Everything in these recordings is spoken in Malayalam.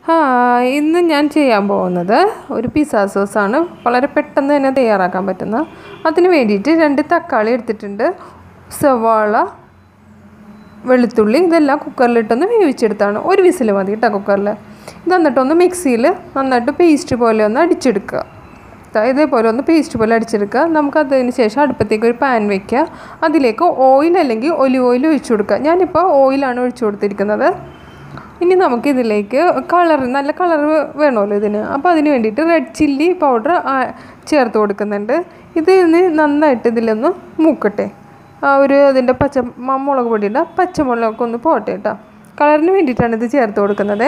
ഇന്ന് ഞാൻ ചെയ്യാൻ പോകുന്നത് ഒരു പിസ്സ സോസാണ്. വളരെ പെട്ടെന്ന് തന്നെ തയ്യാറാക്കാൻ പറ്റുന്ന. അതിന് വേണ്ടിയിട്ട് 2 തക്കാളി എടുത്തിട്ടുണ്ട്, സവാള, വെളുത്തുള്ളി, ഇതെല്ലാം കുക്കറിലിട്ടൊന്ന് വേവിച്ചെടുത്താണ്. ഒരു വിസിൽ മതി കേട്ടോ കുക്കറിൽ. ഇത് എന്നിട്ടൊന്ന് മിക്സിയിൽ നന്നായിട്ട് പേസ്റ്റ് പോലെ ഒന്ന് അടിച്ചെടുക്കുക. ഇതേപോലെ ഒന്ന് പേസ്റ്റ് പോലെ അടിച്ചെടുക്കുക. നമുക്കതിന് ശേഷം അടുപ്പത്തേക്ക് ഒരു പാൻ വയ്ക്കുക. അതിലേക്ക് ഓയിൽ അല്ലെങ്കിൽ ഒലിവ് ഓയിൽ ഒഴിച്ചു കൊടുക്കുക. ഞാനിപ്പോൾ ഓയിലാണ് ഒഴിച്ചു കൊടുത്തിരിക്കുന്നത്. ഇനി നമുക്കിതിലേക്ക് നല്ല കളർ വേണമല്ലോ ഇതിന്. അപ്പോൾ അതിന് വേണ്ടിയിട്ട് റെഡ് ചില്ലി പൗഡർ ചേർത്ത് കൊടുക്കുന്നുണ്ട്. ഇതിന് നന്നായിട്ട് ഇതിലൊന്ന് മൂക്കട്ടെ. അതിൻ്റെ മുളക് പൊടിയുടെ പച്ചമുളകൊക്കെ ഒന്ന് പോട്ടെ കേട്ടോ. കളറിന് വേണ്ടിയിട്ടാണ് ഇത് ചേർത്ത് കൊടുക്കുന്നത്.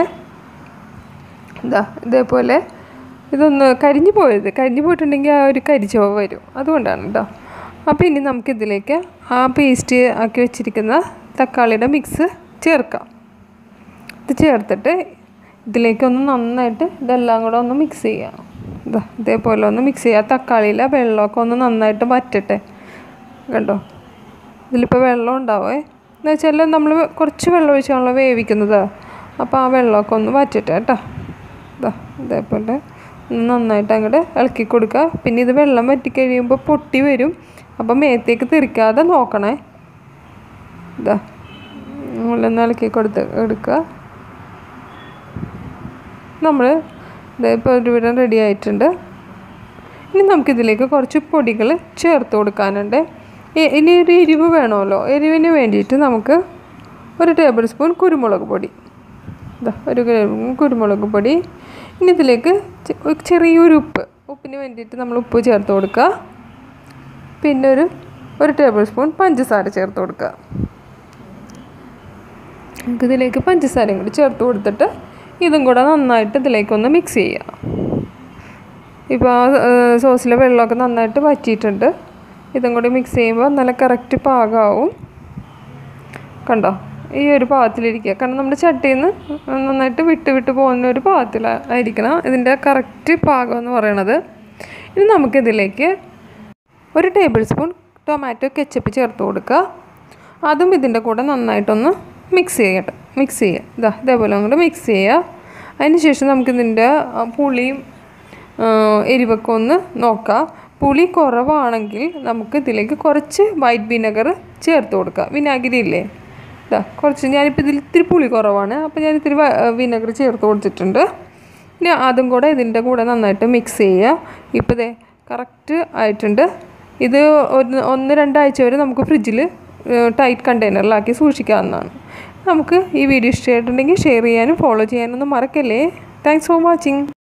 ഇതേപോലെ ഇതൊന്ന് കരിഞ്ഞു പോയിട്ടുണ്ടെങ്കിൽ ഒരു കരിച്ചോവ വരും, അതുകൊണ്ടാണ് കേട്ടോ. അപ്പോൾ ഇനി നമുക്കിതിലേക്ക് പേസ്റ്റ് ആക്കി വെച്ചിരിക്കുന്ന തക്കാളിയുടെ മിക്സ് ചേർക്കാം. ഇത് ചേർത്തിട്ട് ഇതിലേക്കൊന്ന് നന്നായിട്ട് ഇതെല്ലാം കൂടെ ഒന്ന് മിക്സ് ചെയ്യാം. ഇതേപോലെ ഒന്ന് മിക്സ് ചെയ്യുക. തക്കാളിയിലെ വെള്ളമൊക്കെ ഒന്ന് നന്നായിട്ട് വറ്റട്ടെ. കണ്ടോ, ഇതിലിപ്പോൾ വെള്ളം ഉണ്ടാവേ. എന്ന് വെച്ചാൽ നമ്മൾ കുറച്ച് വെള്ളം ഒഴിച്ചാണല്ലോ വേവിക്കുന്നത്. അപ്പോൾ ആ വെള്ളമൊക്കെ ഒന്ന് വറ്റട്ടെ കേട്ടോ. ഇതേപോലെ നന്നായിട്ട് അങ്ങോട്ട് ഇളക്കി കൊടുക്കുക. പിന്നെ ഇത് വെള്ളം വറ്റിക്കഴിയുമ്പോൾ പൊട്ടി വരും. അപ്പം മേത്തേക്ക് തെറിക്കാതെ നോക്കണേ. നമ്മളൊന്ന് ഇളക്കി എടുക്കുക. നമ്മൾ ഇപ്പോൾ ഒരുവിധം റെഡി ആയിട്ടുണ്ട്. ഇനി നമുക്കിതിലേക്ക് കുറച്ച് പൊടികൾ ചേർത്ത് കൊടുക്കാനുണ്ട്. ഇനി ഒരു എരിവ് വേണമല്ലോ. എരിവിന് വേണ്ടിയിട്ട് നമുക്ക് 1 ടേബിൾ സ്പൂൺ കുരുമുളക് പൊടി, 1 കുരുമുളക് പൊടി. ഇനി ഇതിലേക്ക് ചെറിയൊരു ഉപ്പിന് വേണ്ടിയിട്ട് നമ്മൾ ഉപ്പ് ചേർത്ത് കൊടുക്കുക. പിന്നെ ഒരു ടേബിൾ സ്പൂൺ പഞ്ചസാര ചേർത്ത് കൊടുക്കുക. നമുക്കിതിലേക്ക് പഞ്ചസാരയും കൂടി ചേർത്ത് കൊടുത്തിട്ട് ഇതും കൂടെ നന്നായിട്ട് ഇതിലേക്കൊന്ന് മിക്സ് ചെയ്യുക. ഇപ്പോൾ സോസിലെ വെള്ളമൊക്കെ നന്നായിട്ട് വറ്റിയിട്ടുണ്ട്. ഇതും കൂടി മിക്സ് ചെയ്യുമ്പോൾ നല്ല കറക്റ്റ് പാകമാവും. കണ്ടോ, ഈ ഒരു പാകത്തിലിരിക്കുക. കാരണം നമ്മുടെ ചട്ടിയിൽ നിന്ന് നന്നായിട്ട് വിട്ട് പോകുന്ന ഒരു പാകത്തിലായിരിക്കണം ഇതിൻ്റെ കറക്റ്റ് പാകം എന്ന് പറയണത്. ഇനി നമുക്കിതിലേക്ക് 1 ടേബിൾ സ്പൂൺ ടൊമാറ്റോ കെച്ചപ്പ് ചേർത്ത് കൊടുക്കുക. അതും ഇതിൻ്റെ കൂടെ നന്നായിട്ടൊന്ന് മിക്സ് ചെയ്യുക. ഇതേപോലെ അങ്ങോട്ട് മിക്സ് ചെയ്യുക. അതിന് ശേഷം നമുക്കിതിൻ്റെ പുളിയും എരിവൊക്കെ ഒന്ന് നോക്കാം. പുളി കുറവാണെങ്കിൽ നമുക്ക് ഇതിലേക്ക് കുറച്ച് വൈറ്റ് വിനെഗർ ചേർത്ത് കൊടുക്കുക. വിനാഗിരി ഇല്ലേ, ഞാനിപ്പോൾ ഇതിൽ ഇത്തിരി പുളി കുറവാണ്, അപ്പോൾ ഞാൻ ഇത്തിരി വിനെഗർ ചേർത്ത് കൊടുത്തിട്ടുണ്ട്. ഇനി അതും കൂടെ ഇതിൻ്റെ കൂടെ നന്നായിട്ട് മിക്സ് ചെയ്യുക. ഇപ്പോൾ ഇതേ കറക്റ്റ് ആയിട്ടുണ്ട്. ഇത് 1-2 ആഴ്ച വരെ നമുക്ക് ഫ്രിഡ്ജിൽ ടൈറ്റ് കണ്ടെയ്നറിലാക്കി സൂക്ഷിക്കാവുന്നതാണ്. നമുക്ക് ഈ വീഡിയോ ഇഷ്ടമായിട്ടുണ്ടെങ്കിൽ ഷെയർ ചെയ്യാനും ഫോളോ ചെയ്യാനൊന്നും മറക്കല്ലേ. Thanks for watching.